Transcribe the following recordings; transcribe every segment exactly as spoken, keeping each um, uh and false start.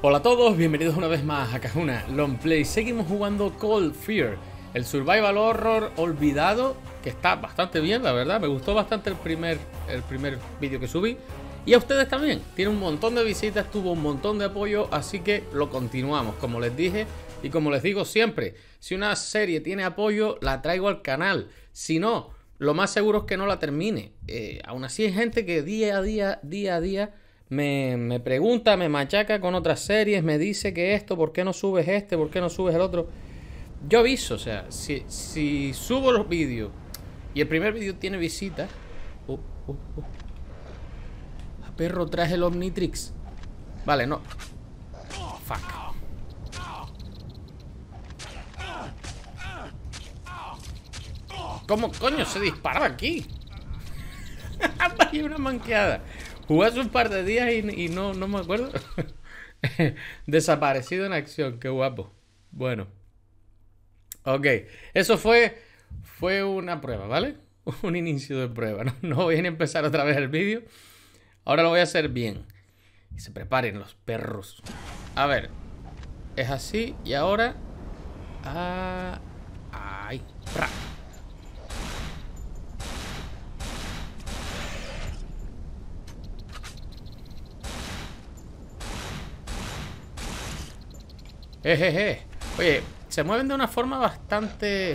Hola a todos, bienvenidos una vez más a Kahuna Long Play. Seguimos jugando Cold Fear, el survival horror olvidado, que está bastante bien, la verdad. Me gustó bastante el primer, el primer vídeo que subí. Y a ustedes también. Tiene un montón de visitas, tuvo un montón de apoyo, así que lo continuamos, como les dije. Y como les digo siempre, si una serie tiene apoyo, la traigo al canal. Si no, lo más seguro es que no la termine. Eh, aún así hay gente que día a día, día a día... Me, me pregunta, me machaca con otras series, me dice que esto, ¿por qué no subes este? ¿Por qué no subes el otro? Yo aviso, o sea, si, si subo los vídeos y el primer vídeo tiene visitas... Uh, uh, uh. A perro, traje el Omnitrix. Vale, no. Oh, fuck. ¿Cómo coño se dispara aquí? Hay una manqueada. Jugué hace un par de días y, y no, no me acuerdo. Desaparecido en acción, qué guapo. Bueno. Ok, eso fue Fue una prueba, ¿vale? Un inicio de prueba. No, no voy a empezar otra vez el vídeo. Ahora lo voy a hacer bien. Y se preparen los perros. A ver. Es así y ahora... Ah, ay, ra. Jejeje. Oye, se mueven de una forma bastante...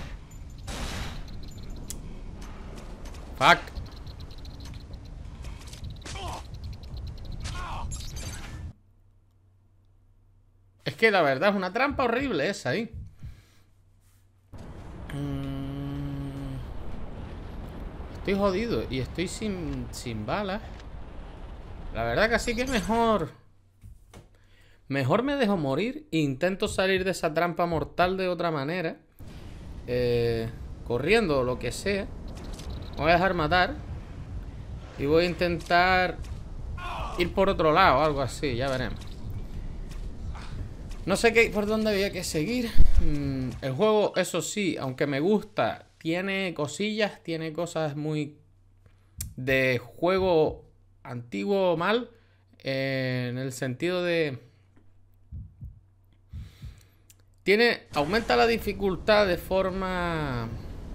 Fuck. Es que la verdad es una trampa horrible esa ahí. Mm... Estoy jodido y estoy sin, sin balas. La verdad que así que mejor... Mejor me dejo morir e intento salir de esa trampa mortal de otra manera. Eh, corriendo o lo que sea. Me voy a dejar matar. Y voy a intentar ir por otro lado, algo así, ya veremos. No sé qué, por dónde había que seguir. Mm, el juego, eso sí, aunque me gusta, tiene cosillas, tiene cosas muy de juego antiguo mal. Eh, en el sentido de... Tiene, aumenta la dificultad de forma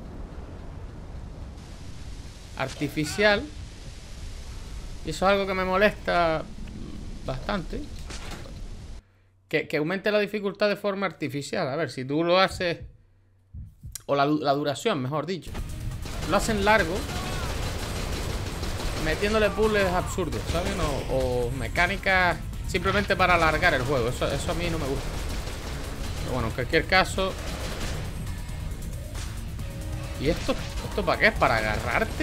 artificial. Y eso es algo que me molesta bastante. Que, que aumente la dificultad de forma artificial. A ver, si tú lo haces... O la, la duración, mejor dicho. Lo hacen largo. Metiéndole puzzles absurdos, ¿saben? O, o mecánicas simplemente para alargar el juego. Eso, eso a mí no me gusta. Bueno, en cualquier caso. ¿Y esto? ¿Esto para qué? ¿Es para agarrarte?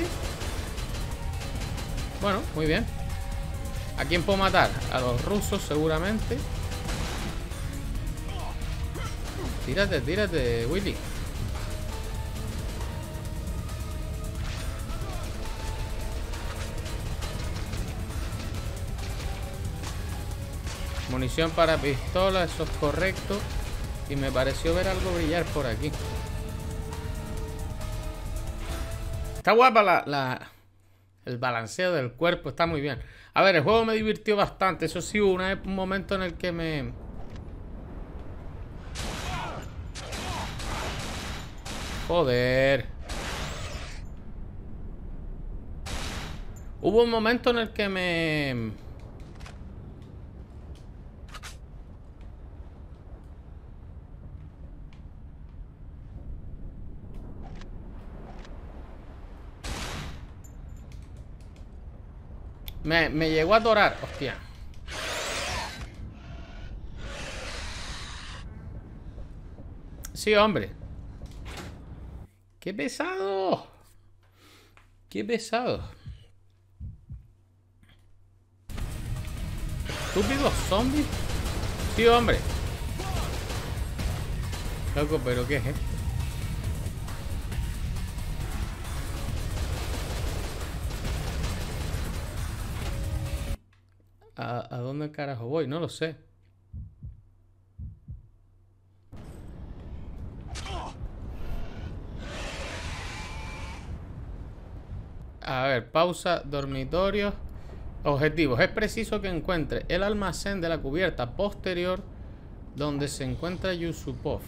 Bueno, muy bien. ¿A quién puedo matar? A los rusos seguramente. Tírate, tírate, Willy. Munición para pistola, eso es correcto. Y me pareció ver algo brillar por aquí. Está guapa la, la... El balanceo del cuerpo, está muy bien. A ver, el juego me divirtió bastante. Eso sí, hubo una, un momento en el que me... Joder. Hubo un momento en el que me... Me, me llegó a atorar, hostia. Sí, hombre. ¡Qué pesado! ¡Qué pesado! ¿Estúpidos zombies? Sí, hombre. Loco, ¿pero qué es esto? ¿A, ¿A dónde carajo voy? No lo sé. A ver, pausa, dormitorio. Objetivos. Es preciso que encuentre el almacén de la cubierta posterior donde se encuentra Yusupov.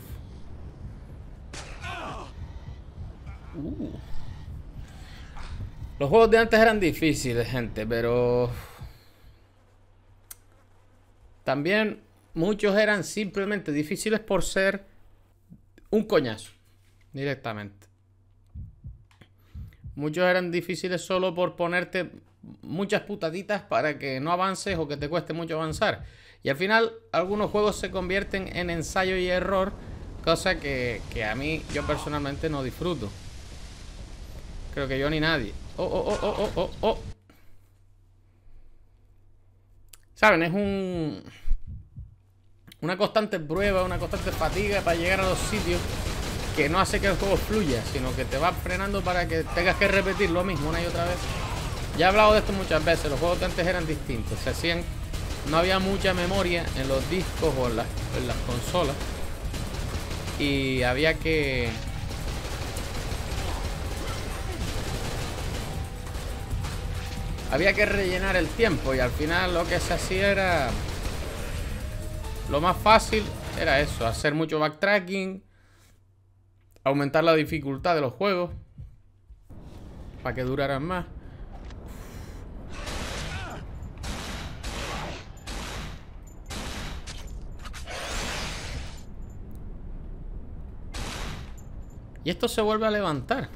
Uh. Los juegos de antes eran difíciles, gente, pero también muchos eran simplemente difíciles por ser un coñazo, directamente. Muchos eran difíciles solo por ponerte muchas putaditas para que no avances o que te cueste mucho avanzar. Y al final algunos juegos se convierten en ensayo y error, cosa que, que a mí, yo personalmente no disfruto. Creo que yo ni nadie. Oh, oh, oh, oh, oh, oh. ¿Saben? Es un... una constante prueba, una constante fatiga para llegar a los sitios que no hace que el juego fluya, sino que te va frenando para que tengas que repetir lo mismo una y otra vez. Ya he hablado de esto muchas veces. Los juegos de antes eran distintos. Se hacían... no había mucha memoria en los discos o en las, en las consolas. Y había que... había que rellenar el tiempo. Y al final lo que se hacía era... lo más fácil era eso. Hacer mucho backtracking. Aumentar la dificultad de los juegos para que duraran más. Y esto se vuelve a levantar.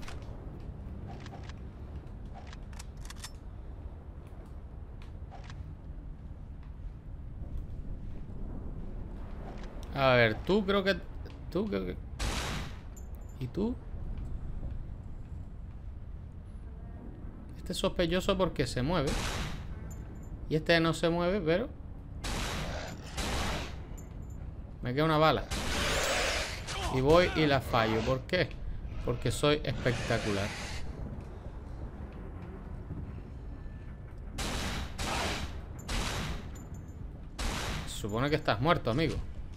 A ver, tú creo que... Tú creo que... ¿Y tú? Este es sospechoso porque se mueve. Y este no se mueve, pero... me queda una bala. Y voy y la fallo. ¿Por qué? Porque soy espectacular. Se supone que estás muerto, amigo.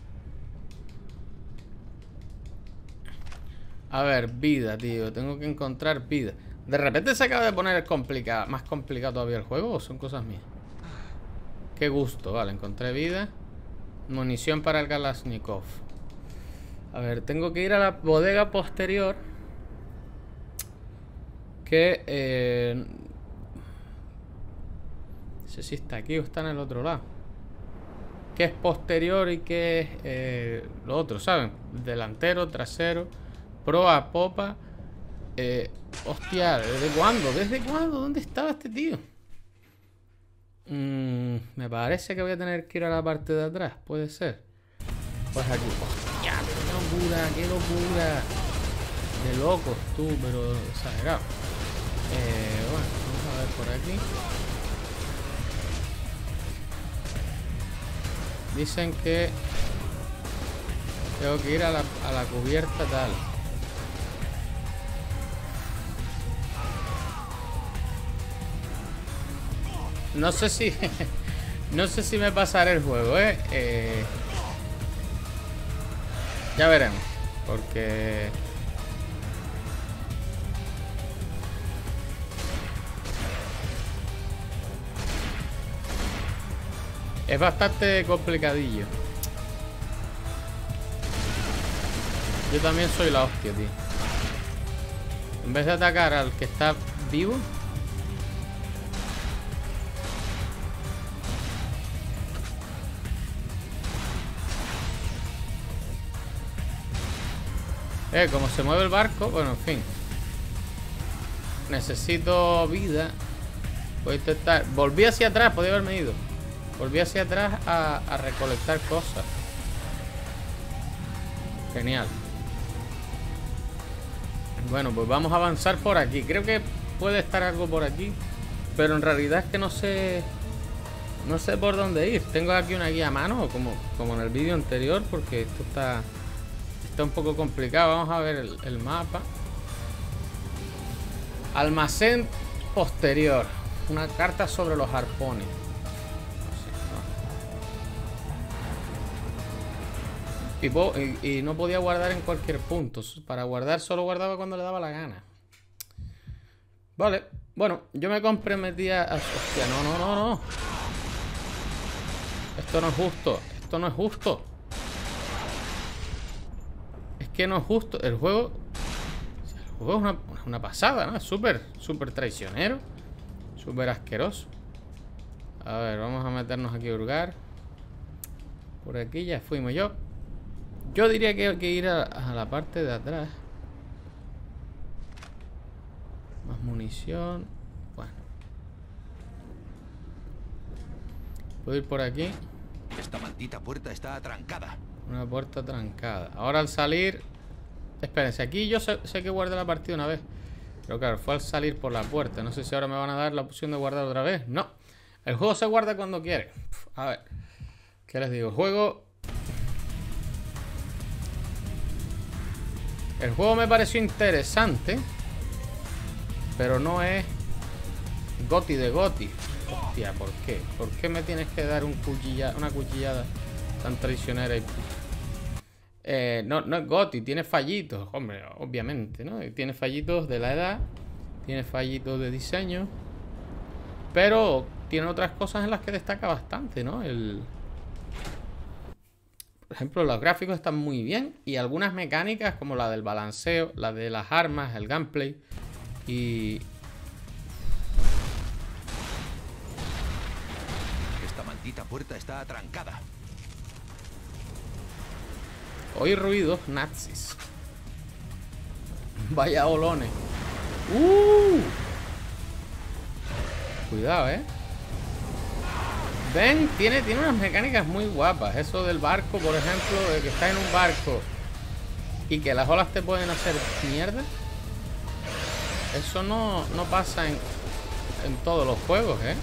A ver, vida, tío. Tengo que encontrar vida. ¿De repente se acaba de poner complicado, más complicado todavía el juego o son cosas mías? Qué gusto. Vale, encontré vida. Munición para el Kalashnikov. A ver, tengo que ir a la bodega posterior. Que... Eh, no sé si está aquí o está en el otro lado. ¿Qué es posterior y qué es eh, lo otro? ¿Saben? Delantero, trasero... proa, popa. Eh, hostia, ¿desde cuándo? ¿Desde cuándo? ¿Dónde estaba este tío? Mm, me parece que voy a tener que ir a la parte de atrás. Puede ser. Pues aquí. Hostia, qué locura, qué locura. De locos tú, pero exagerado. Eh, bueno, vamos a ver por aquí. Dicen que tengo que ir a la, a la cubierta tal. No sé si... no sé si me pasaré el juego, ¿eh? eh ya veremos. Porque... es bastante complicadillo. Yo también soy la hostia, tío. En vez de atacar al que está vivo... Eh, como se mueve el barco, bueno, en fin. Necesito vida. Voy a intentar... volví hacia atrás, podía haberme ido. Volví hacia atrás a, a recolectar cosas. Genial. Bueno, pues vamos a avanzar por aquí. Creo que puede estar algo por aquí, pero en realidad es que no sé... no sé por dónde ir. Tengo aquí una guía a mano, como, como en el vídeo anterior, porque esto está... está un poco complicado. Vamos a ver el, el mapa. Almacén posterior. Una carta sobre los arpones. Y, y, y no podía guardar en cualquier punto. Para guardar solo guardaba cuando le daba la gana. Vale, bueno, yo me comprometía a... Hostia, no, no, no, no. Esto no es justo, esto no es justo. Es que no es justo. El juego... El juego es una, una pasada, ¿no? Es súper, súper traicionero. Súper asqueroso. A ver, vamos a meternos aquí a hurgar. Por aquí ya fuimos yo. Yo diría que hay que ir a, a la parte de atrás. Más munición. Bueno. Puedo ir por aquí. Esta maldita puerta está atrancada. Una puerta trancada. Ahora al salir... Espérense, aquí yo sé, sé que guardé la partida una vez. Pero claro, fue al salir por la puerta. No sé si ahora me van a dar la opción de guardar otra vez. No. El juego se guarda cuando quiere. A ver. ¿Qué les digo? El juego... El juego me pareció interesante. Pero no es... Goti de Goti. Hostia, ¿por qué? ¿Por qué me tienes que dar un cuchilla, una cuchillada tan traicionera? Y... Eh, no, no es Goti, tiene fallitos, hombre, obviamente, ¿no? Tiene fallitos de la edad, tiene fallitos de diseño, pero tiene otras cosas en las que destaca bastante, ¿no? El... Por ejemplo, los gráficos están muy bien y algunas mecánicas como la del balanceo, la de las armas, el gameplay y... Esta maldita puerta está atrancada. Oí ruidos nazis. Vaya olones. Uh. Cuidado, eh. Ven, tiene, tiene unas mecánicas muy guapas. Eso del barco, por ejemplo, de que estás en un barco y que las olas te pueden hacer mierda. Eso no, no pasa en, en todos los juegos, eh.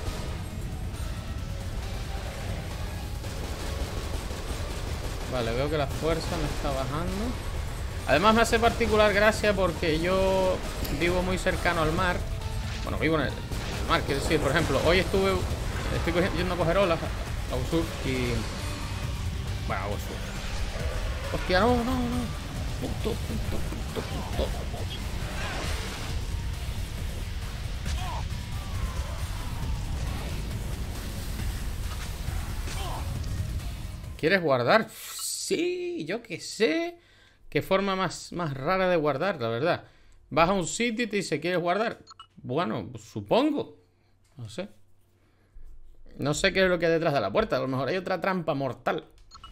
Vale, veo que la fuerza me está bajando. Además me hace particular gracia porque yo vivo muy cercano al mar. Bueno, vivo en el mar, quiero decir, por ejemplo, hoy estuve Estoy yendo a coger olas a Usur y... Bueno, a Usur. Hostia, no, no, no. Punto, punto, punto, punto. ¿Quieres guardar? Sí, yo qué sé. Qué forma más, más rara de guardar, la verdad. Vas a un sitio y te dice, ¿quieres guardar? Bueno, supongo. No sé. No sé qué es lo que hay detrás de la puerta. A lo mejor hay otra trampa mortal.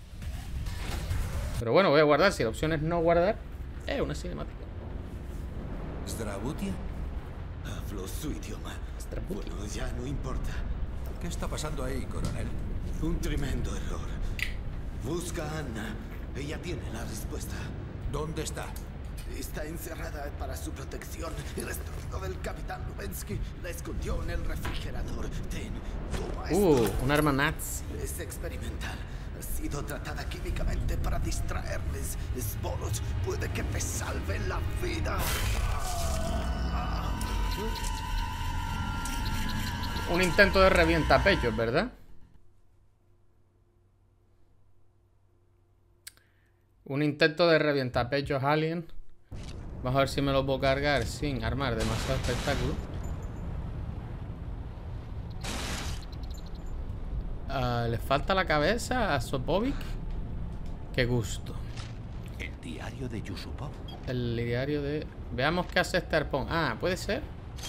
Pero bueno, voy a guardar. Si la opción es no guardar, es eh, una cinemática. ¿Strabutia? Hablo su idioma. Strabutia. Bueno, ya no importa. ¿Qué está pasando ahí, coronel? Un tremendo error. Busca a Anna. Ella tiene la respuesta. ¿Dónde está? Está encerrada para su protección. El estómago del capitán Lubensky la escondió en el refrigerador. Ten, toma esto. Uh, un arma nazi. Es experimental. Ha sido tratada químicamente para distraerles. Sporos puede que te salve la vida. Un intento de revientapechos, ¿verdad? Un intento de revientapechos alien. Vamos a ver si me lo puedo cargar sin armar demasiado espectáculo. Uh, ¿Le falta la cabeza a Sopovic? Qué gusto. El diario de Yusupov. El diario de... Veamos qué hace este arpón. Ah, ¿puede ser?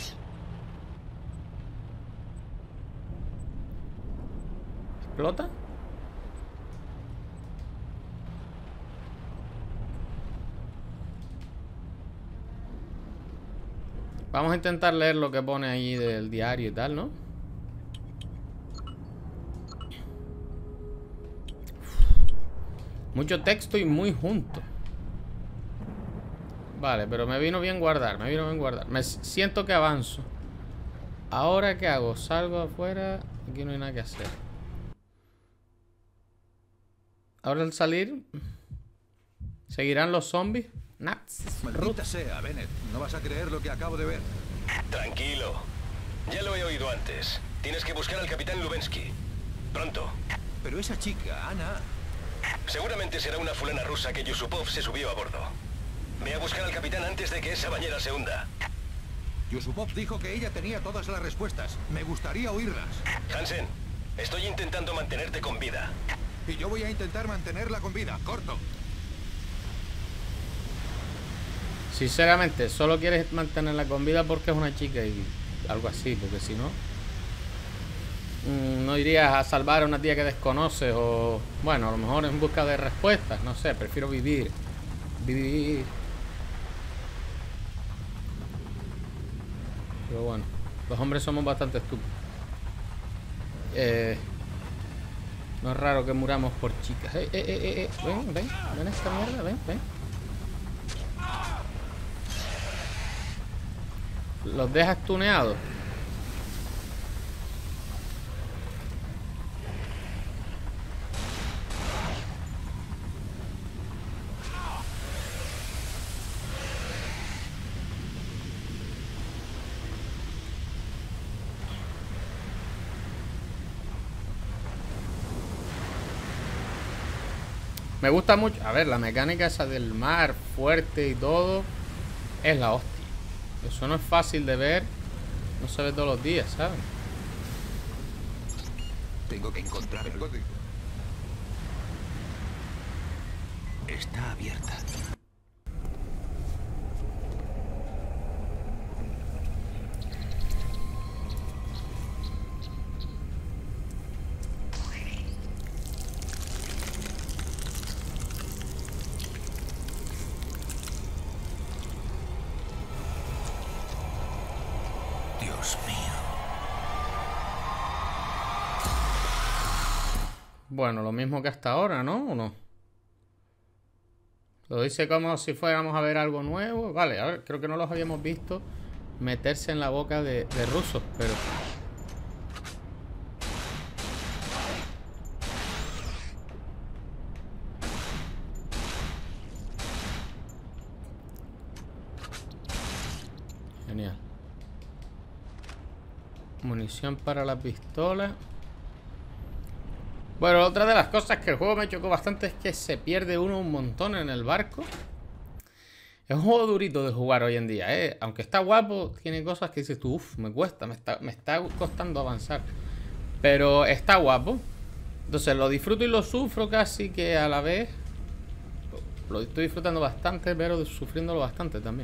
¿Explota? Vamos a intentar leer lo que pone ahí del diario y tal, ¿no? Mucho texto y muy junto. Vale, pero me vino bien guardar, me vino bien guardar. Me siento que avanzo. ¿Ahora qué hago? Salgo afuera. Aquí no hay nada que hacer. Ahora al salir, ¿seguirán los zombies? Nazis. Maldita sea, Bennett. No vas a creer lo que acabo de ver. Tranquilo. Ya lo he oído antes. Tienes que buscar al capitán Lubensky. Pronto. Pero esa chica, Ana... Seguramente será una fulana rusa que Yusupov se subió a bordo. Ve a buscar al capitán antes de que esa bañera se hunda. Yusupov dijo que ella tenía todas las respuestas. Me gustaría oírlas. Hansen, estoy intentando mantenerte con vida. Y yo voy a intentar mantenerla con vida. Corto. Sinceramente, solo quieres mantenerla con vida porque es una chica y algo así, porque si no... No irías a salvar a una tía que desconoces o... Bueno, a lo mejor en busca de respuestas, no sé, prefiero vivir. Vivir. Pero bueno, los hombres somos bastante estúpidos. Eh, no es raro que muramos por chicas. Eh, eh, eh, eh. Ven, ven, ven esta mierda, ven, ven. Los dejas tuneados. Me gusta mucho. A ver, la mecánica esa del mar fuerte y todo es la hostia. Eso no es fácil de ver. No se ve todos los días, ¿sabes? Tengo que encontrar el código. Está abierta. Dios mío. Bueno, lo mismo que hasta ahora, ¿no? ¿O no? Lo dice como si fuéramos a ver algo nuevo. Vale, a ver, creo que no los habíamos visto meterse en la boca de, de rusos, pero... Genial. Munición para la pistola. Bueno, otra de las cosas que el juego me chocó bastante es que se pierde uno un montón en el barco. Es un juego durito de jugar hoy en día, ¿eh? Aunque está guapo, tiene cosas que dices tú, uff, me cuesta, me está, me está costando avanzar. Pero está guapo. Entonces lo disfruto y lo sufro casi que a la vez. Lo estoy disfrutando bastante, pero sufriéndolo bastante también.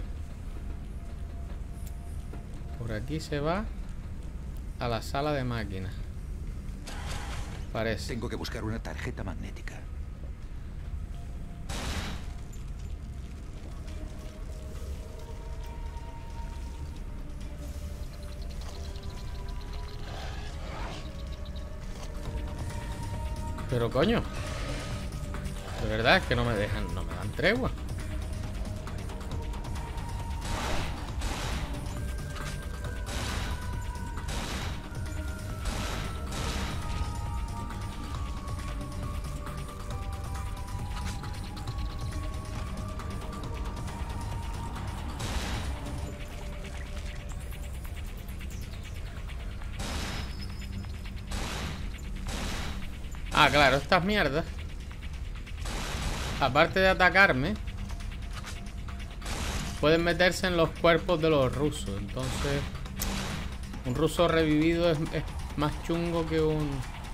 Por aquí se va a la sala de máquinas. Parece. Tengo que buscar una tarjeta magnética. Pero coño, de verdad es que no me dejan, no me dan tregua. Ah, claro, estas mierdas, aparte de atacarme, pueden meterse en los cuerpos de los rusos. Entonces, un ruso revivido es, es más chungo que un...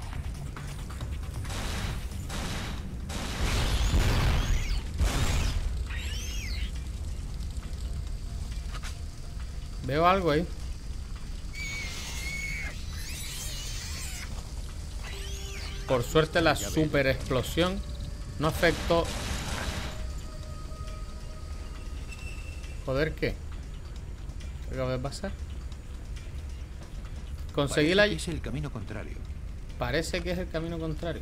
Veo algo ahí. Por suerte la super explosión no afectó. Joder, ¿qué? ¿Qué acaba de pasar? Conseguí la... Es el camino contrario. Parece que es el camino contrario.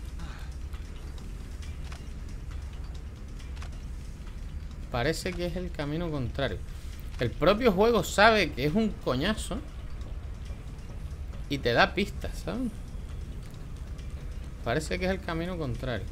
Parece que es el camino contrario. El propio juego sabe que es un coñazo y te da pistas, ¿sabes? Parece que es el camino contrario.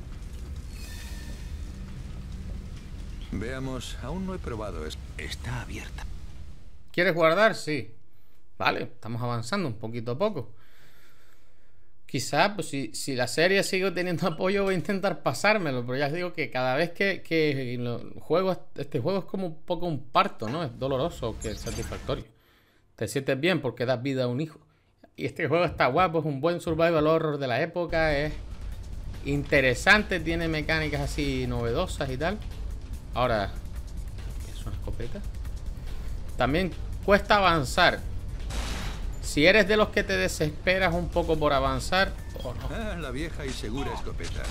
Veamos, aún no he probado esto. Está abierta. ¿Quieres guardar? Sí. Vale, estamos avanzando un poquito a poco. Quizá, pues si, si la serie sigue teniendo apoyo, voy a intentar pasármelo. Pero ya os digo que cada vez que, que lo juego, este juego es como un poco un parto, ¿no? Es doloroso que es satisfactorio. Te sientes bien porque das vida a un hijo. Y este juego está guapo, es un buen survival horror de la época, es interesante, tiene mecánicas así novedosas y tal. Ahora, ¿qué es una escopeta? También cuesta avanzar. Si eres de los que te desesperas un poco por avanzar o no. Ah, la vieja y segura escopeta.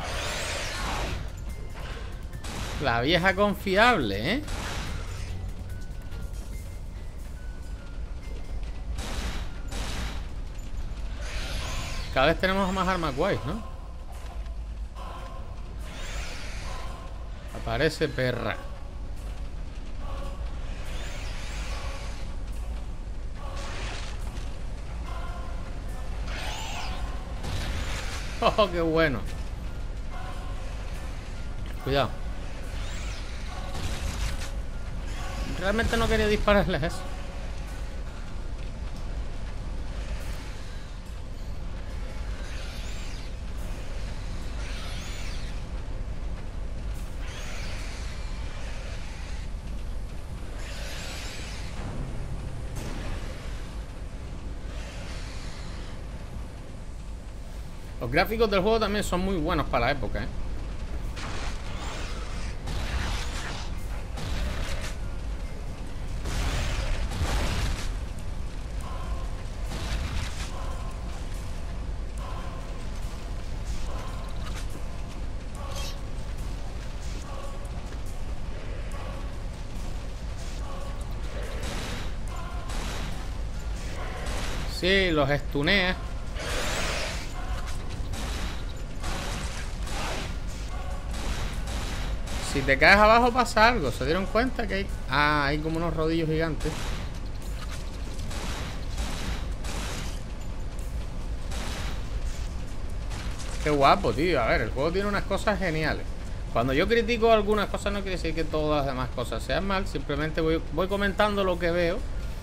La vieja confiable, ¿eh? Cada vez tenemos más armas guays, ¿no? Aparece perra. Oh, qué bueno. Cuidado. Realmente no quería dispararles eso. Los gráficos del juego también son muy buenos para la época, ¿eh? Sí, los estunea. Si te caes abajo pasa algo. ¿Se dieron cuenta que hay... Ah, hay como unos rodillos gigantes. Qué guapo, tío. A ver, el juego tiene unas cosas geniales. Cuando yo critico algunas cosas no quiere decir que todas las demás cosas sean mal. Simplemente voy, voy comentando lo que veo.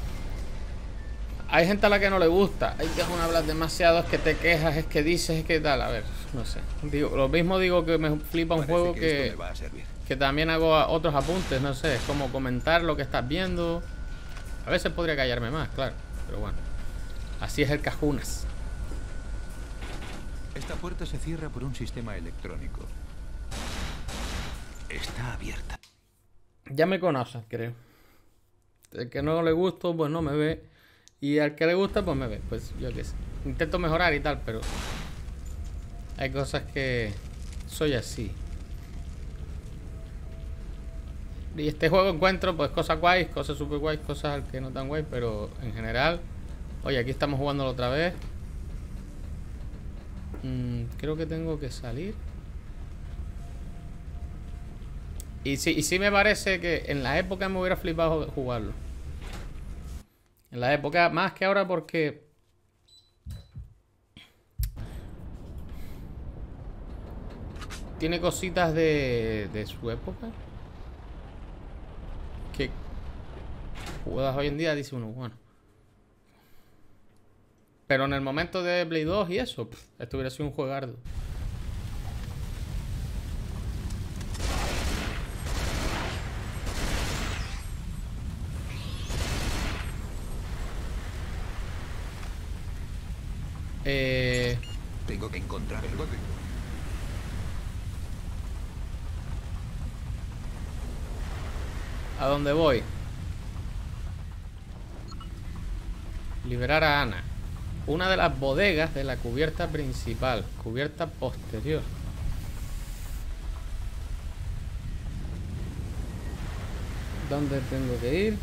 Hay gente a la que no le gusta. Hay que hablar demasiado, es que te quejas, es que dices, es que tal. A ver, no sé. Digo, lo mismo digo que me flipa un Parece juego que, que... esto me va a servir. Que también hago otros apuntes, no sé, es como comentar lo que estás viendo. A veces podría callarme más, claro, pero bueno. Así es el Cajunas. Esta puerta se cierra por un sistema electrónico. Está abierta. Ya me conoces, creo. El que no le gusto, pues no me ve. Y al que le gusta, pues me ve. Pues yo qué sé. Intento mejorar y tal, pero... hay cosas que... soy así. Y este juego encuentro pues cosas guays, cosas super guays, cosas que no tan guays, pero en general... Oye, aquí estamos jugándolo otra vez. Mm, creo que tengo que salir. Y sí, y sí me parece que en la época me hubiera flipado jugarlo. En la época, más que ahora porque... tiene cositas de, de su época. Que jugadas hoy en día dice uno, bueno. Pero en el momento de Play dos y eso, pff, esto hubiera sido un juegardo. Eh... Tengo que encontrar el bote. ¿A dónde voy? Liberar a Ana. Una de las bodegas de la cubierta principal. Cubierta posterior. ¿Dónde tengo que ir?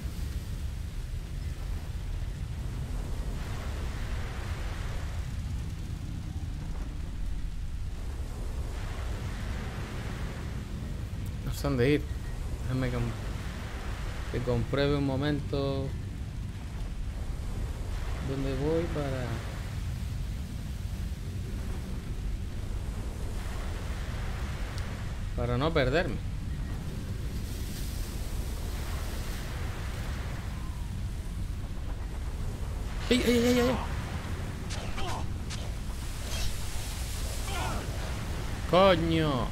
No sé dónde ir. Déjame que... que compruebe un momento dónde voy para... para no perderme. ¡Ey, ey, ey, ey! Coño.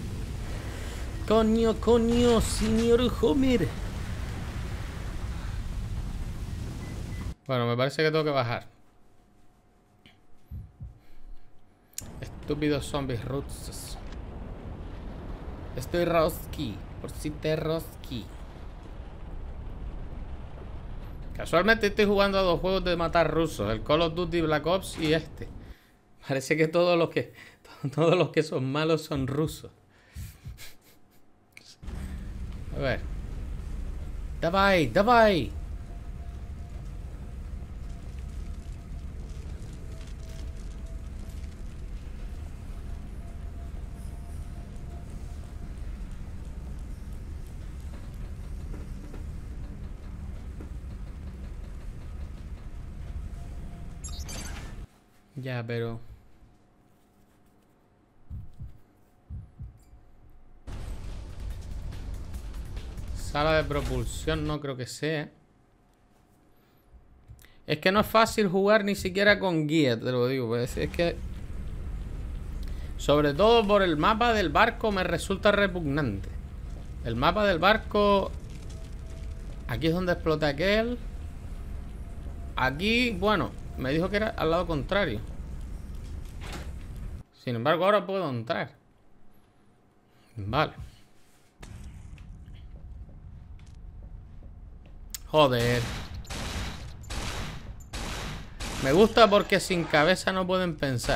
Coño, coño, señor Homer. Bueno, me parece que tengo que bajar. Estúpidos zombies rusos. Estoy Roski. Por si te Roski. Casualmente estoy jugando a dos juegos de matar rusos. El Call of Duty Black Ops y este. Parece que todos los que todos los que son malos son rusos. A ver. Давай, давай. Ya, pero... Sala de propulsión no creo que sea. Es que no es fácil jugar ni siquiera con guía, te lo digo. Pues es que... Sobre todo por el mapa del barco me resulta repugnante. El mapa del barco... Aquí es donde explota aquel. Aquí, bueno, me dijo que era al lado contrario. Sin embargo, ahora puedo entrar. Vale. Joder. Me gusta porque sin cabeza no pueden pensar.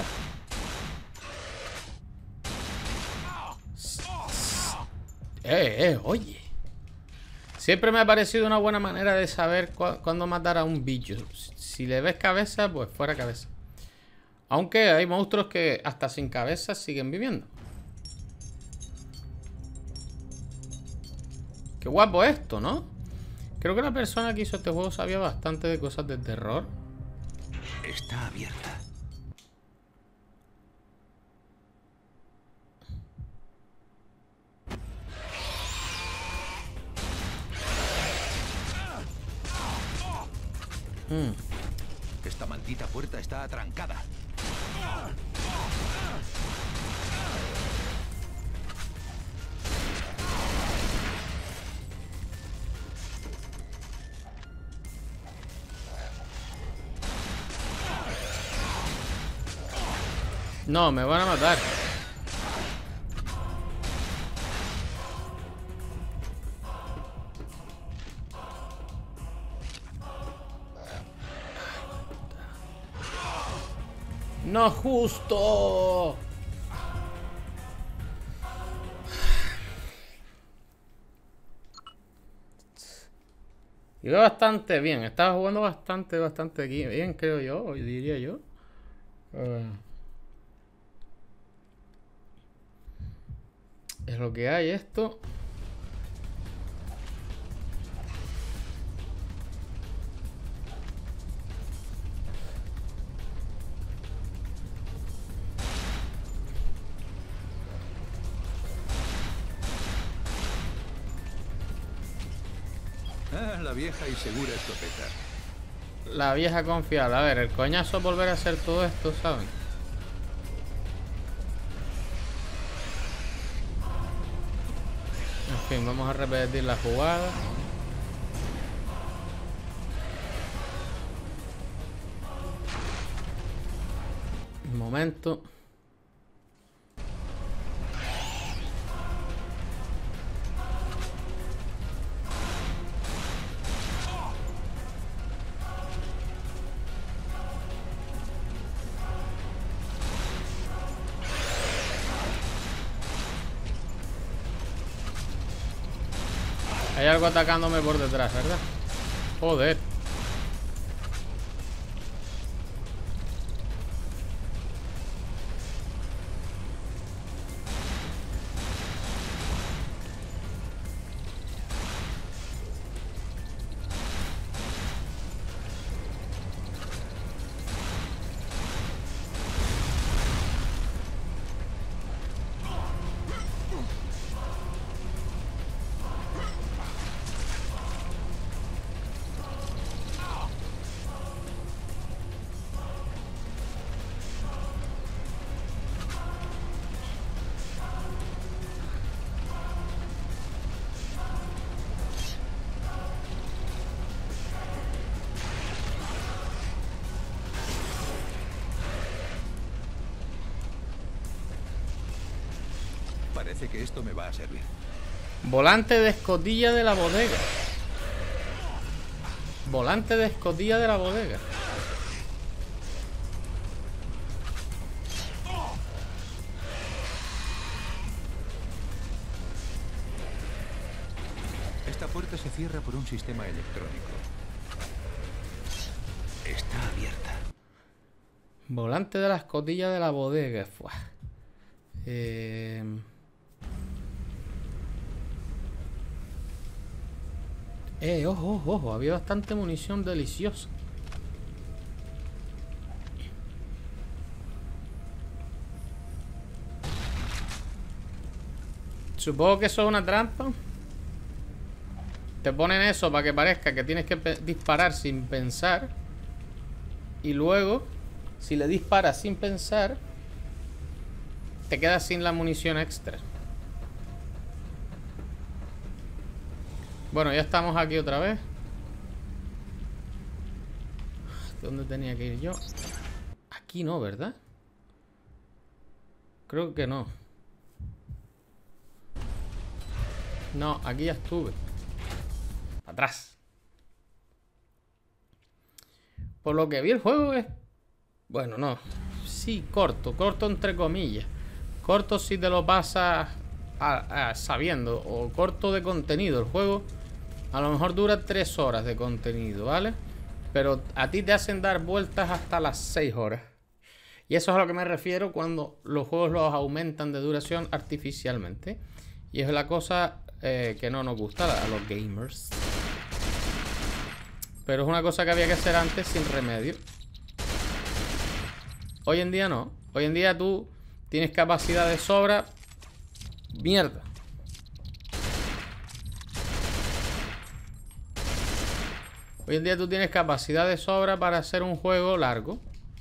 Eh, eh, oye. Siempre me ha parecido una buena manera de saber cu cuándo matar a un bicho. Si le ves cabeza, pues fuera cabeza. Aunque hay monstruos que hasta sin cabeza siguen viviendo. Qué guapo esto, ¿no? Creo que la persona que hizo este juego sabía bastante de cosas de terror. Está abierta. Hmm. Esta maldita puerta está atrancada. No, me van a matar. No justo. Iba bastante bien. Estaba jugando bastante, bastante bien, creo yo. Diría yo. Uh, es lo que hay esto. Ah, la vieja y segura escopeta. La vieja confiable. A ver, el coñazo volver a hacer todo esto, ¿saben? En fin, vamos a repetir la jugada. Un momento. Hay algo atacándome por detrás, ¿verdad? Joder. Parece que esto me va a servir. Volante de escotilla de la bodega. Volante de escotilla de la bodega. Esta puerta se cierra por un sistema electrónico. Está abierta. Volante de la escotilla de la bodega. Fuah. Eh... Eh, ojo, ojo, ojo. Había bastante munición deliciosa. Supongo que eso es una trampa. Te ponen eso para que parezca que tienes que disparar sin pensar. Y luego, si le disparas sin pensar, te quedas sin la munición extra. Bueno, ya estamos aquí otra vez. ¿Dónde tenía que ir yo? Aquí no, ¿verdad? Creo que no. No, aquí ya estuve. Atrás. Por lo que vi, el juego es... Bueno, no. Sí, corto. Corto entre comillas. Corto si te lo pasas a, a, sabiendo. O corto de contenido. El juego a lo mejor dura tres horas de contenido, ¿vale? Pero a ti te hacen dar vueltas hasta las seis horas. Y eso es a lo que me refiero cuando los juegos los aumentan de duración artificialmente. Y es la cosa eh, que no nos gusta a los gamers. Pero es una cosa que había que hacer antes sin remedio. Hoy en día no. Hoy en día tú tienes capacidad de sobra. Mierda. Hoy en día tú tienes capacidad de sobra para hacer un juego largo.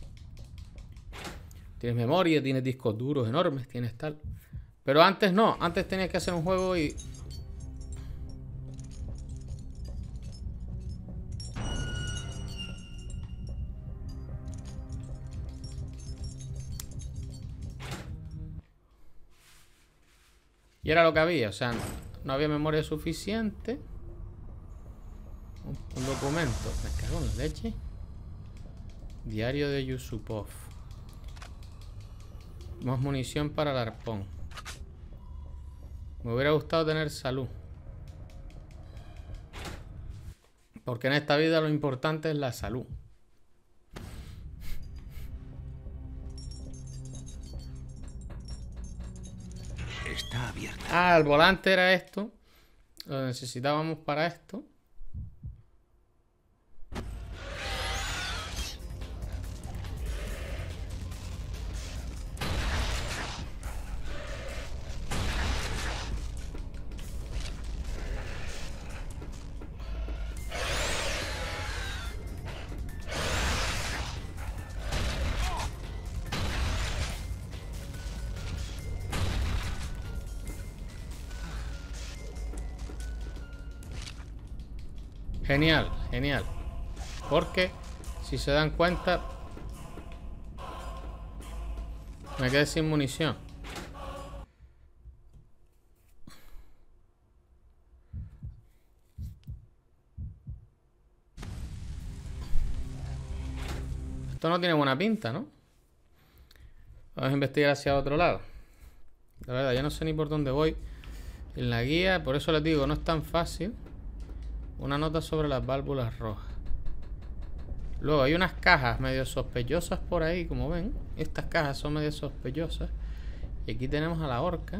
Tienes memoria, tienes discos duros enormes, tienes tal. Pero antes no. Antes tenías que hacer un juego y... Y era lo que había, o sea, no había memoria suficiente. Un, un documento. Me cago en la leche. Diario de Yusupov. Más munición para el arpón. Me hubiera gustado tener salud. Porque en esta vida lo importante es la salud. Está abierta. Ah, el volante era esto. Lo necesitábamos para esto. Genial, genial. Porque, si se dan cuenta, me quedé sin munición. Esto no tiene buena pinta, ¿no? Vamos a investigar hacia otro lado. La verdad, ya no sé ni por dónde voy en la guía. Por eso les digo, no es tan fácil. Una nota sobre las válvulas rojas. Luego hay unas cajas medio sospechosas por ahí, como ven. Estas cajas son medio sospechosas. Y aquí tenemos a la orca.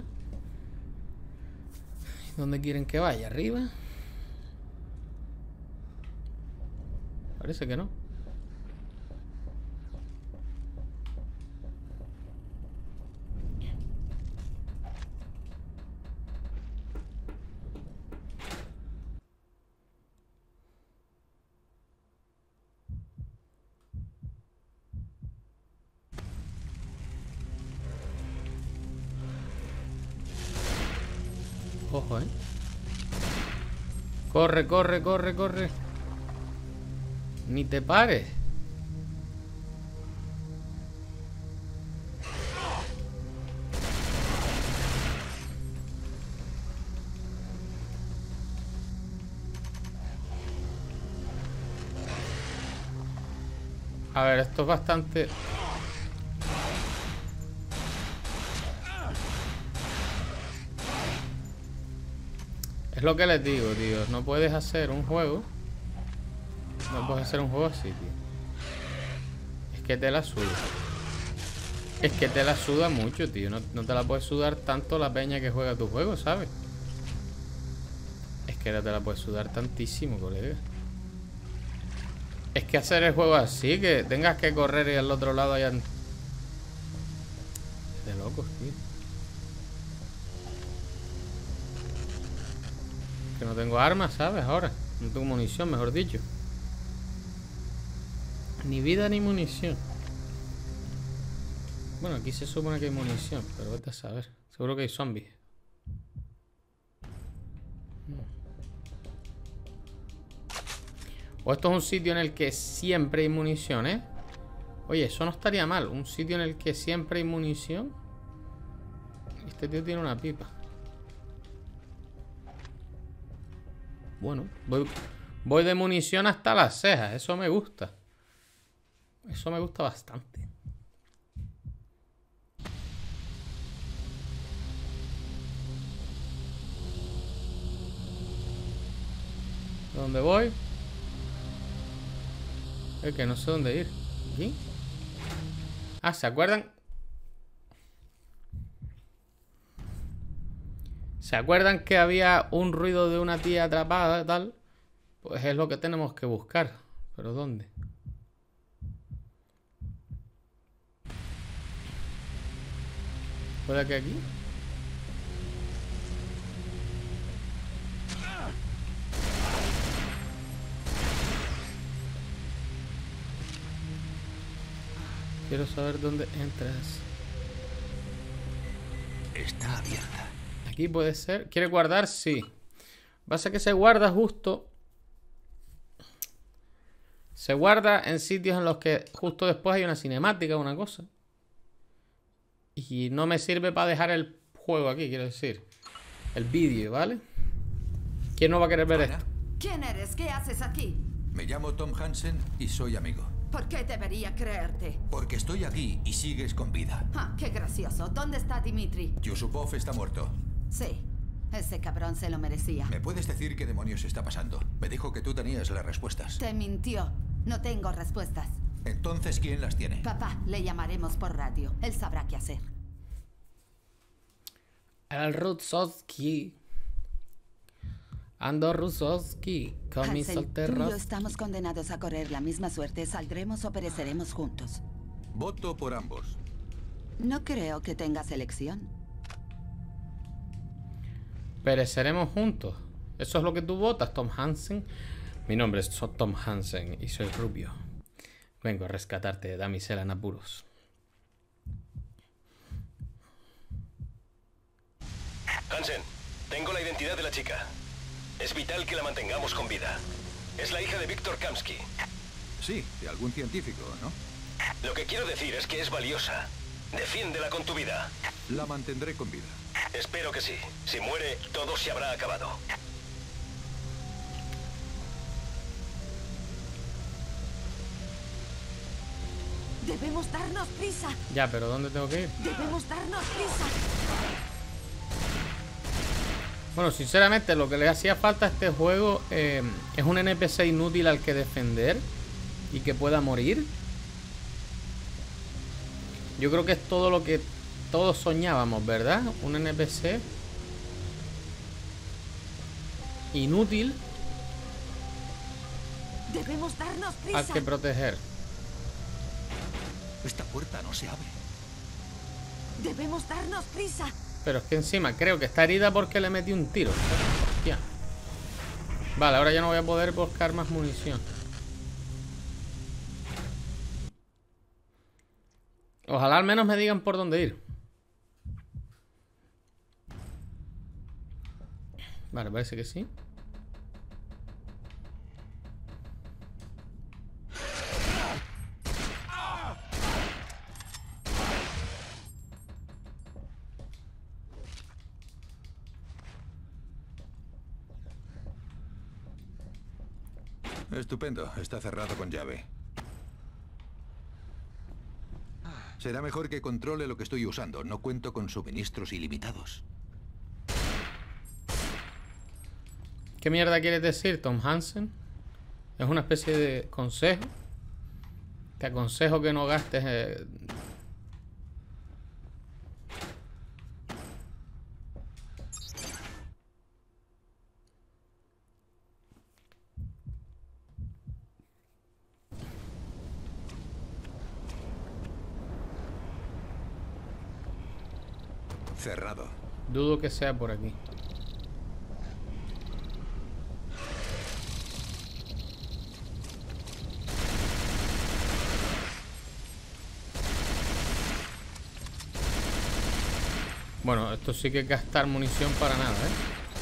¿Dónde quieren que vaya? ¿Arriba? Parece que no. Ojo, eh. Corre, corre, corre, corre. Ni te pares. A ver, esto es bastante... Es lo que les digo, tío. No puedes hacer un juego. No puedes hacer un juego así, tío. Es que te la suda. Es que te la suda mucho, tío. No, no te la puedes sudar tanto la peña que juega tu juego, ¿sabes? Es que no te la puedes sudar tantísimo, colega. Es que hacer el juego así, que tengas que correr y al otro lado hayan... De locos, tío. Que no tengo armas, ¿sabes? Ahora. No tengo munición, mejor dicho. Ni vida ni munición. Bueno, aquí se supone que hay munición, pero vete a saber. Seguro que hay zombies. O esto es un sitio en el que siempre hay munición, ¿eh? Oye, eso no estaría mal. Un sitio en el que siempre hay munición. Este tío tiene una pipa. Bueno, voy, voy de munición hasta las cejas. Eso me gusta. Eso me gusta bastante. ¿Dónde voy? Es que no sé dónde ir. ¿Aquí? Ah, ¿se acuerdan? ¿Se acuerdan que había un ruido de una tía atrapada y tal? Pues es lo que tenemos que buscar. ¿Pero dónde? ¿Puede que aquí? Quiero saber dónde entras. Está abierta. Aquí puede ser. ¿Quiere guardar? Sí. Pasa que se guarda justo. Se guarda en sitios en los que justo después hay una cinemática o una cosa. Y no me sirve para dejar el juego aquí, quiero decir. El vídeo, ¿vale? ¿Quién no va a querer ver Ana, esto? ¿Quién eres? ¿Qué haces aquí? me llamo Tom Hansen y soy amigo. ¿Por qué debería creerte? Porque estoy aquí y sigues con vida. Ah, qué gracioso. ¿Dónde está Dimitri? Yusupov está muerto. Sí, ese cabrón se lo merecía. ¿Me puedes decir qué demonios está pasando? Me dijo que tú tenías las respuestas. Te mintió. No tengo respuestas. Entonces, ¿quién las tiene? Papá, le llamaremos por radio. Él sabrá qué hacer. El Rusowski. Ando Rusowski. Con mis Hansen, tú y solteros. yo estamos condenados a correr la misma suerte. Saldremos o pereceremos juntos. Voto por ambos. No creo que tengas elección. Pereceremos juntos. Eso es lo que tú votas, Tom Hansen. Mi nombre es Tom Hansen y soy rubio. Vengo a rescatarte, damisela en apuros. Hansen, tengo la identidad de la chica. Es vital que la mantengamos con vida. Es la hija de Víctor Kamsky. Sí, de algún científico, ¿no? Lo que quiero decir es que es valiosa. Defiéndela con tu vida. La mantendré con vida. Espero que sí. Si muere, todo se habrá acabado. Debemos darnos prisa. Ya, pero ¿dónde tengo que ir? Debemos darnos prisa. Bueno, sinceramente lo que le hacía falta a este juego eh, es un N P C inútil al que defender y que pueda morir. Yo creo que es todo lo que todos soñábamos, ¿verdad? Un N P C inútil Debemos darnos prisa. al que proteger. Esta puerta no se abre. Debemos darnos prisa. Pero es que encima creo que está herida porque le metí un tiro. Hostia. Vale, ahora ya no voy a poder buscar más munición. Ojalá al menos me digan por dónde ir. Vale, parece que sí. Estupendo, está cerrado con llave. Será mejor que controle lo que estoy usando. No cuento con suministros ilimitados. ¿Qué mierda quieres decir, Tom Hansen? Es una especie de consejo. Te aconsejo que no gastes... Eh... Cerrado. Dudo que sea por aquí. Bueno, esto sí que es gastar munición para nada, ¿eh?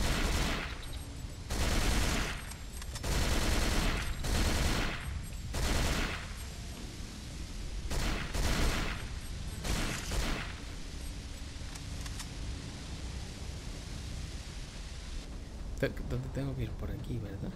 ¿Dónde tengo que ir? Por aquí, ¿verdad?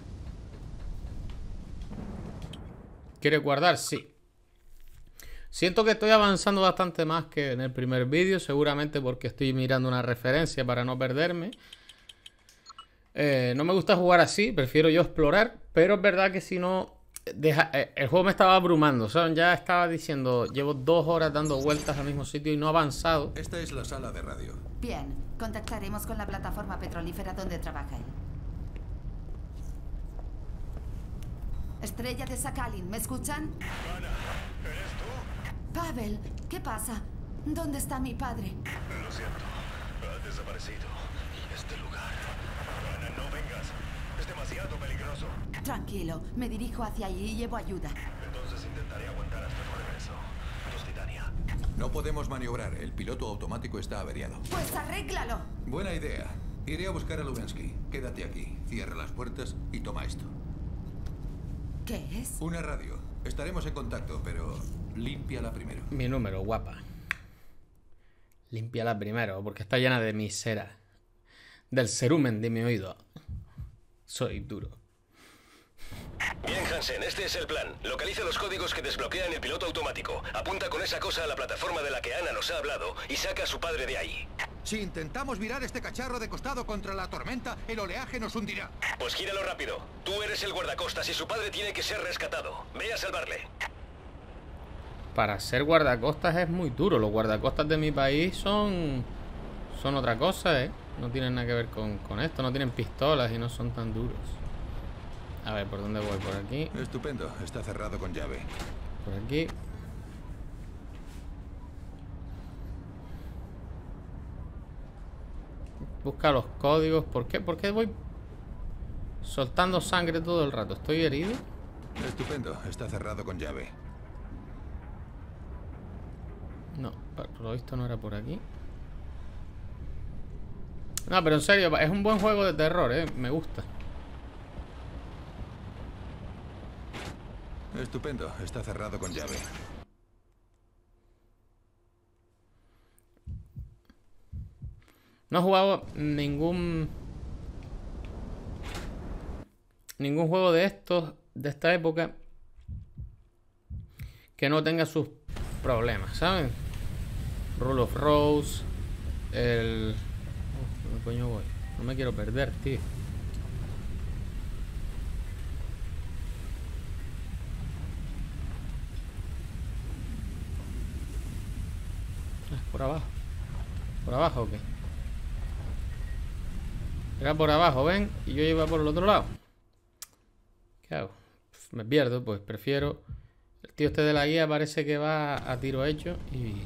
¿Quieres guardar? Sí. Siento que estoy avanzando bastante más que en el primer vídeo. Seguramente porque estoy mirando una referencia para no perderme. Eh, no me gusta jugar así. Prefiero yo explorar. Pero es verdad que si no... Deja, eh, el juego me estaba abrumando. ¿Saben? Ya estaba diciendo... Llevo dos horas dando vueltas al mismo sitio y no he avanzado. Esta es la sala de radio. Bien, contactaremos con la plataforma petrolífera donde trabaja él. Estrella de Sakhalin, ¿me escuchan? Ana, ¿eres tú? Pavel, ¿qué pasa? ¿Dónde está mi padre? Lo siento, ha desaparecido. Y este lugar... Ana, no vengas. Es demasiado peligroso. Tranquilo, me dirijo hacia allí y llevo ayuda. Entonces intentaré aguantar hasta tu regreso. Tus Titania. No podemos maniobrar. El piloto automático está averiado. Pues arréglalo. Buena idea. Iré a buscar a Lubensky. Quédate aquí. Cierra las puertas y toma esto. ¿Qué es? Una radio. Estaremos en contacto, pero límpiala primero. Mi número, guapa. Límpiala primero, porque está llena de mi cera. Del cerumen de mi oído. Soy duro. Bien, Hansen, este es el plan. Localiza los códigos que desbloquean el piloto automático. Apunta con esa cosa a la plataforma de la que Ana nos ha hablado y saca a su padre de ahí. Si intentamos virar este cacharro de costado contra la tormenta, el oleaje nos hundirá. Pues gíralo rápido. Tú eres el guardacostas y su padre tiene que ser rescatado. Ve a salvarle. Para ser guardacostas es muy duro. Los guardacostas de mi país son... Son otra cosa, ¿eh? No tienen nada que ver con, con esto. No tienen pistolas y no son tan duros. A ver, ¿por dónde voy? Por aquí. Estupendo. Está cerrado con llave. Por aquí. Busca los códigos. ¿Por qué? ¿Por qué voy soltando sangre todo el rato? ¿Estoy herido? Estupendo. Está cerrado con llave. No, por lo visto no era por aquí. No, pero en serio, es un buen juego de terror, ¿eh? Me gusta. Estupendo. Está cerrado con llave. No he jugado ningún... Ningún juego de estos, de esta época, que no tenga sus problemas, ¿saben? Rule of Rose, el... Oh, ¿dónde coño voy? No me quiero perder, tío. Ah, por abajo. ¿Por abajo o qué? Era por abajo, ven, y yo iba por el otro lado. ¿Qué hago? Me pierdo, pues prefiero... El tío este de la guía parece que va a tiro hecho y...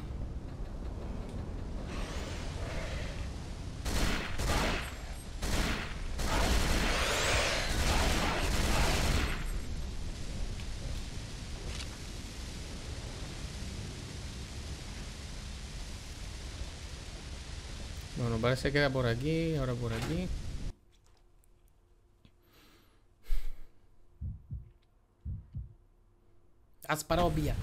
Bueno, parece que era por aquí, ahora por aquí. Asparovia.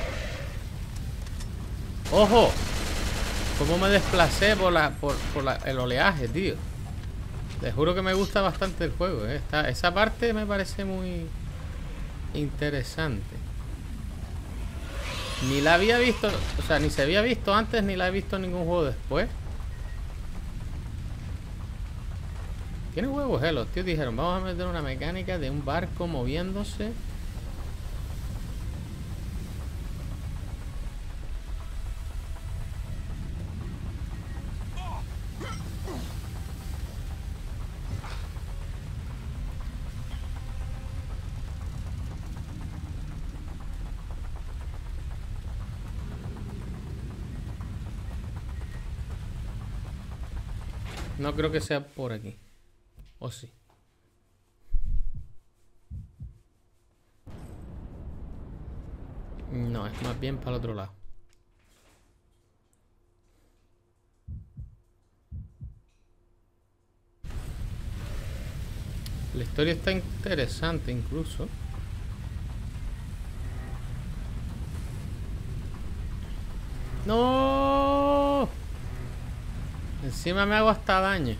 ¡Ojo! Cómo me desplacé por, la, por, por la, el oleaje, tío. Te juro que me gusta bastante el juego, ¿eh? Esta, esa parte me parece muy interesante. Ni la había visto, o sea, ni se había visto antes, ni la he visto en ningún juego después. Tiene huevos, eh, los tíos dijeron, vamos a meter una mecánica de un barco moviéndose. No creo que sea por aquí. ¿O sí? No, es más bien para el otro lado. La historia está interesante incluso. ¡No! Encima me hago hasta daño.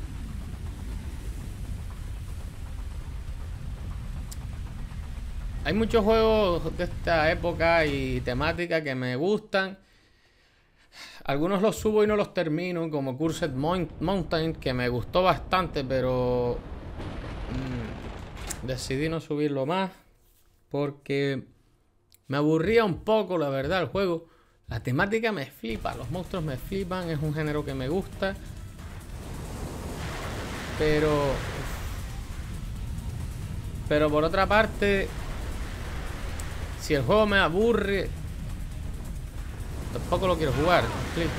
Hay muchos juegos de esta época y temática que me gustan. Algunos los subo y no los termino, como Cursed Mountain, que me gustó bastante, pero mmm, decidí no subirlo más porque me aburría un poco, la verdad, el juego. La temática me flipa, los monstruos me flipan, es un género que me gusta. Pero... Pero por otra parte, si el juego me aburre, tampoco lo quiero jugar, ¿me explico?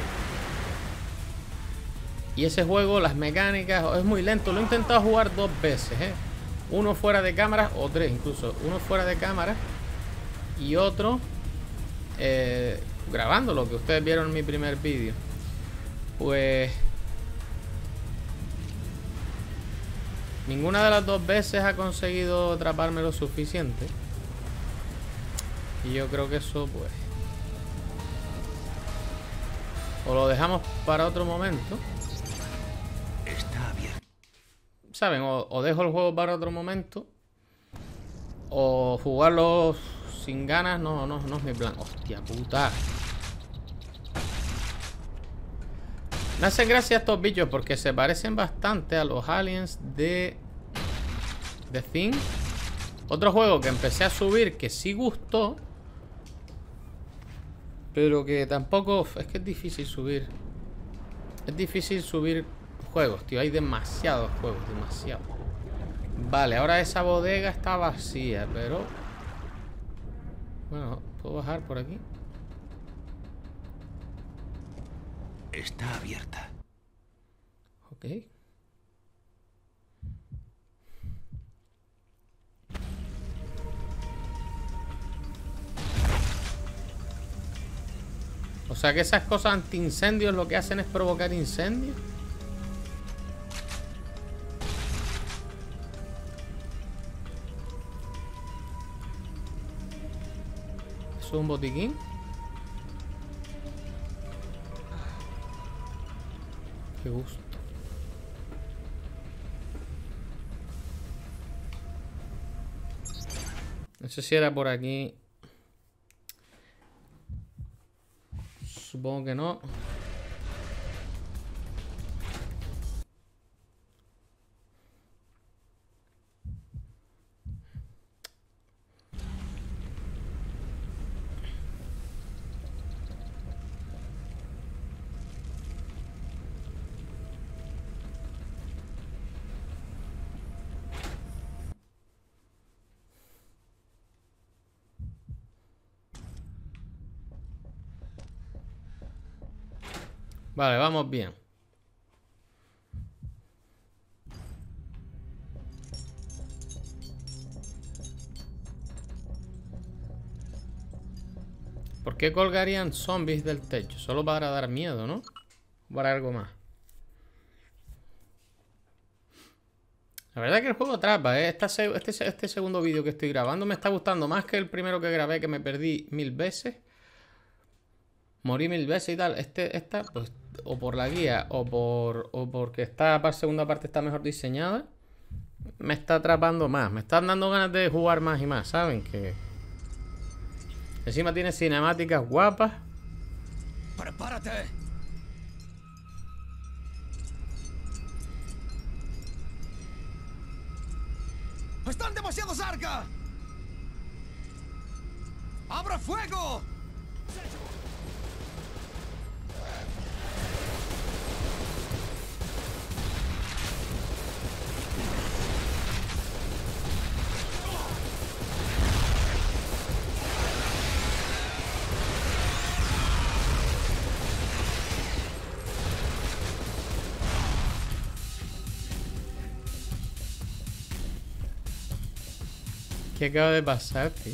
Y ese juego, las mecánicas, es muy lento. Lo he intentado jugar dos veces, ¿eh? Uno fuera de cámara, o tres incluso. Uno fuera de cámara y otro... Eh, grabando lo que ustedes vieron en mi primer vídeo. Pues ninguna de las dos veces ha conseguido atraparme lo suficiente. Y yo creo que eso pues o lo dejamos para otro momento. Está bien. ¿Saben? O, o dejo el juego para otro momento, o jugarlo sin ganas. No, no, no es mi plan. Hostia puta. Me hacen gracia estos bichos porque se parecen bastante a los aliens de The Thing. Otro juego que empecé a subir que sí gustó, pero que tampoco... Es que es difícil subir. Es difícil subir juegos, tío. Hay demasiados juegos, demasiados. Vale, ahora esa bodega está vacía, pero... Bueno, ¿puedo bajar por aquí? Está abierta. Ok. O sea que esas cosas anti-incendios lo que hacen es provocar incendios. ¿Eso es un botiquín? Qué gusto. No sé si era por aquí. Supongo que no. Vale, vamos bien. ¿Por qué colgarían zombies del techo? Solo para dar miedo, ¿no? ¿O para algo más? La verdad que el juego atrapa, ¿eh? Esta, este, este segundo vídeo que estoy grabando me está gustando más que el primero que grabé, que me perdí mil veces. Morí mil veces y tal. Este, esta, pues, o por la guía, o por o porque esta par- segunda parte está mejor diseñada, me está atrapando más. Me están dando ganas de jugar más y más, ¿saben? Que Encima tiene cinemáticas guapas. ¡Prepárate! ¡Están demasiado cerca! ¡Abra fuego! ¿Qué acaba de pasar, tío?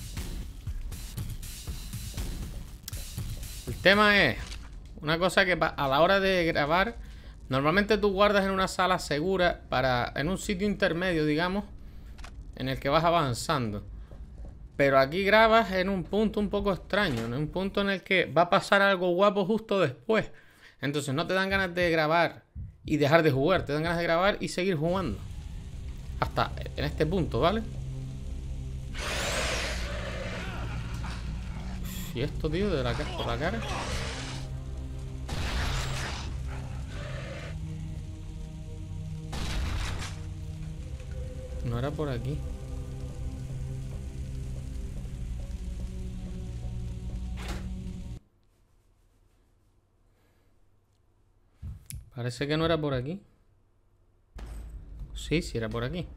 El tema es una cosa que a la hora de grabar, normalmente tú guardas en una sala segura para en un sitio intermedio, digamos, en el que vas avanzando. Pero aquí grabas en un punto un poco extraño, en un punto en el que va a pasar algo guapo justo después. Entonces no te dan ganas de grabar y dejar de jugar, te dan ganas de grabar y seguir jugando. Hasta en este punto, ¿vale? ¿Y esto, tío? De la cara por la cara. No era por aquí. Parece que no era por aquí. Sí, sí era por aquí.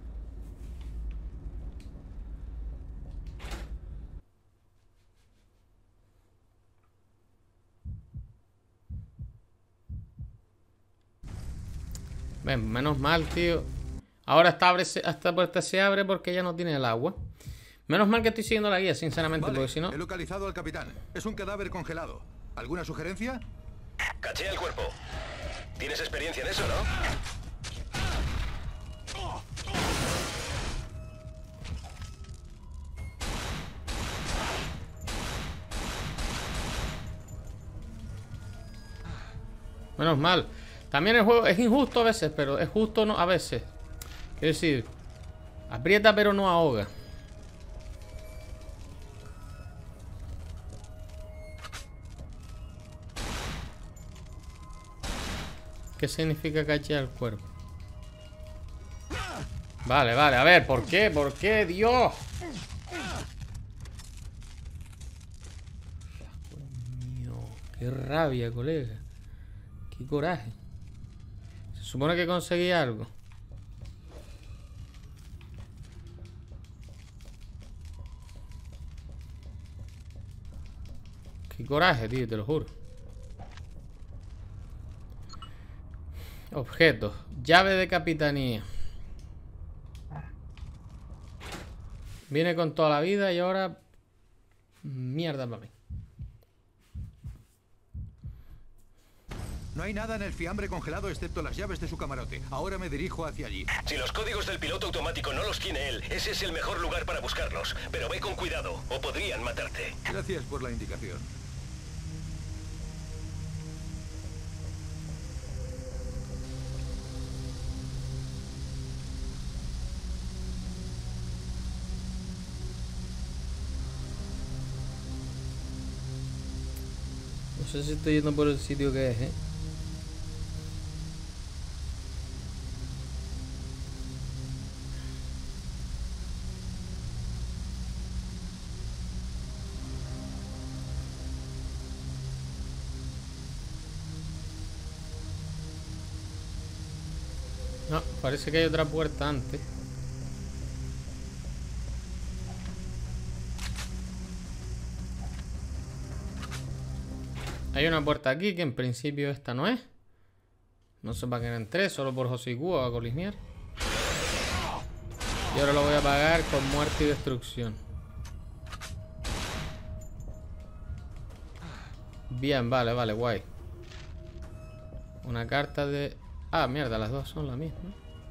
Ven, menos mal, tío. Ahora esta, abre, esta puerta se abre porque ya no tiene el agua. Menos mal que estoy siguiendo la guía, sinceramente, Vale, porque si no... he localizado al capitán. Es un cadáver congelado. ¿Alguna sugerencia? Caché el cuerpo. ¿Tienes experiencia en eso, no? Menos mal. También el juego es injusto a veces, pero es justo no a veces. Quiero decir, aprieta pero no ahoga. ¿Qué significa cachear el cuerpo? Vale, vale, a ver, ¿por qué? ¿Por qué? ¡Dios! Dios mío, qué rabia, colega. Qué coraje. Se supone que conseguí algo. Qué coraje, tío, te lo juro. Objetos. Llave de capitanía. Viene con toda la vida y ahora... Mierda para mí. No hay nada en el fiambre congelado excepto las llaves de su camarote. Ahora me dirijo hacia allí. Si los códigos del piloto automático no los tiene él, ese es el mejor lugar para buscarlos. Pero ve con cuidado, o podrían matarte. Gracias por la indicación. No sé si estoy yendo por el sitio que es, ¿eh? No, parece que hay otra puerta antes. Hay una puerta aquí que en principio esta no es. No sé para qué no entré, solo por Hoshiku o a colinear. Y ahora lo voy a pagar con muerte y destrucción. Bien, vale, vale, guay. Una carta de... Ah, mierda, las dos son la misma.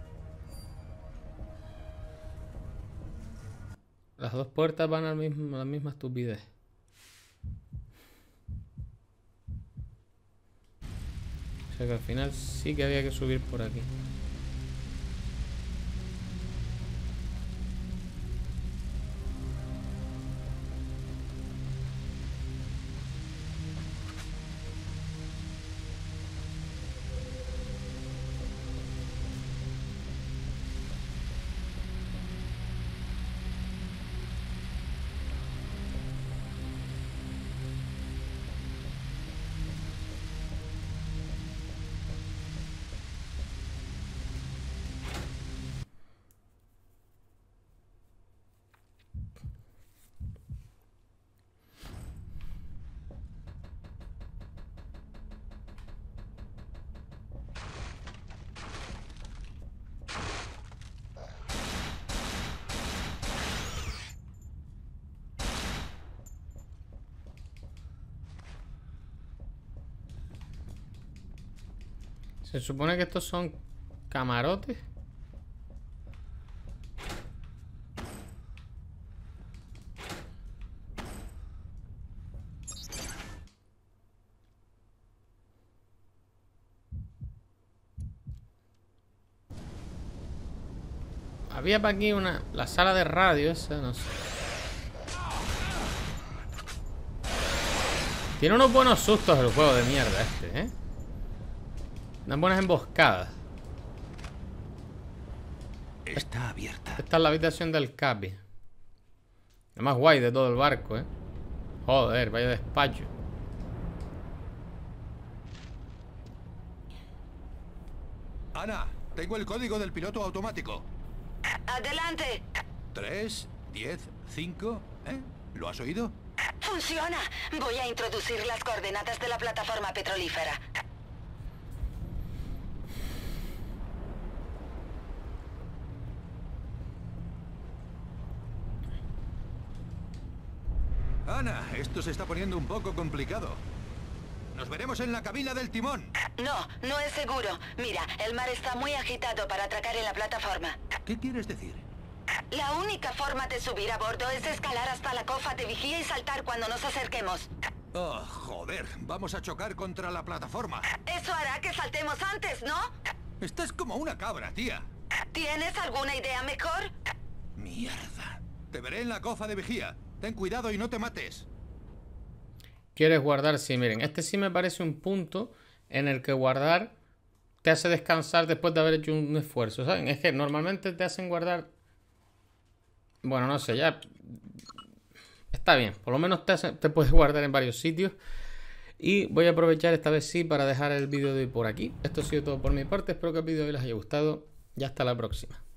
Las dos puertas van al mismo, a la misma estupidez. O sea que al final sí que había que subir por aquí. Se supone que estos son camarotes. Había para aquí una... La sala de radio esa, no sé. Tiene unos buenos sustos el juego de mierda este, ¿eh? Unas buenas emboscadas. Está abierta. Esta es la habitación del Capi. La más guay de todo el barco, ¿eh? Joder, vaya despacho. Ana, tengo el código del piloto automático. ¡Adelante! Tres, diez, cinco, ¿eh? ¿Lo has oído? ¡Funciona! Voy a introducir las coordenadas de la plataforma petrolífera. Ana, esto se está poniendo un poco complicado. Nos veremos en la cabina del timón. No, no es seguro. Mira, el mar está muy agitado para atracar en la plataforma. ¿Qué quieres decir? La única forma de subir a bordo es escalar hasta la cofa de vigía y saltar cuando nos acerquemos. Oh, joder, vamos a chocar contra la plataforma. Eso hará que saltemos antes, ¿no? Estás como una cabra, tía. ¿Tienes alguna idea mejor? Mierda. Te veré en la cofa de vigía. Ten cuidado y no te mates. ¿Quieres guardar? Sí, miren, este sí me parece un punto en el que guardar te hace descansar después de haber hecho un esfuerzo, ¿saben? Es que normalmente te hacen guardar... Bueno, no sé, ya... Está bien, por lo menos te, hace... te puedes guardar en varios sitios. Y voy a aprovechar esta vez sí para dejar el vídeo de hoy por aquí. Esto ha sido todo por mi parte, espero que el vídeo les haya gustado y hasta la próxima.